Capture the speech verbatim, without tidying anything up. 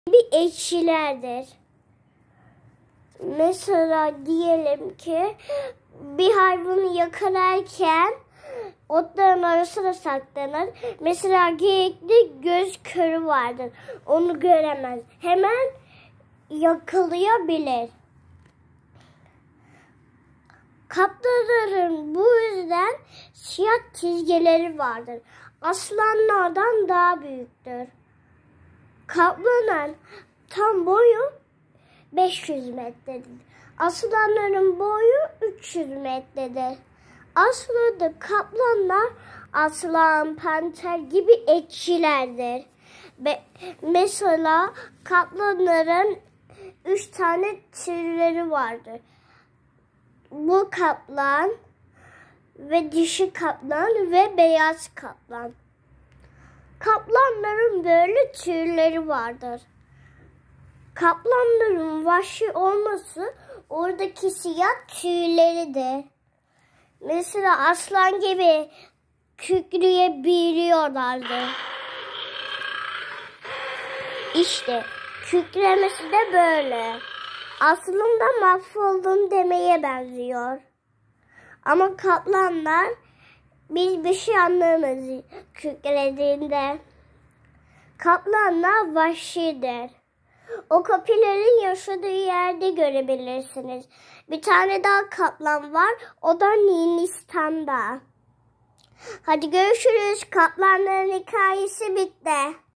bir ekşilerdir. Mesela diyelim ki bir hayvanı yakalarken otların arasına saklanır. Mesela geyikte göz körü vardır. Onu göremez. Hemen yakalayabilir. Kaplanların bu yüzden siyah çizgileri vardır. Aslanlardan daha büyüktür. Kaplanın tam boyu beş yüz metredir. Aslanların boyu üç yüz metredir. Aslında kaplanlar aslan, panter gibi ekşilerdir. Be mesela kaplanların üç tane türleri vardır. Bu kaplan ve dişi kaplan ve beyaz kaplan. Kaplanların böyle türleri vardır. Kaplanların vahşi olması oradaki siyah tüyleridir. Mesela aslan gibi kükreyebiliyorlardı. İşte kükremesi de böyle. Aslında mahvoldum demeye benziyor. Ama kaplanlar biz bir şey anlamayız kükrediğinde. Kaplanlar vahşidir. O kapilerin yaşadığı yerde görebilirsiniz. Bir tane daha kaplan var. O da Hindistan'da. Hadi görüşürüz. Kaplanların hikayesi bitti.